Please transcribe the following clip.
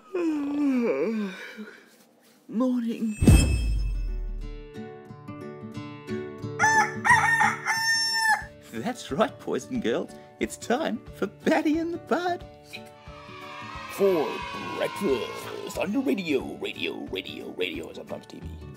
Morning. That's right, boys and girls. It's time for Baddie and the Bud. For breakfast on the radio, sometimes TV.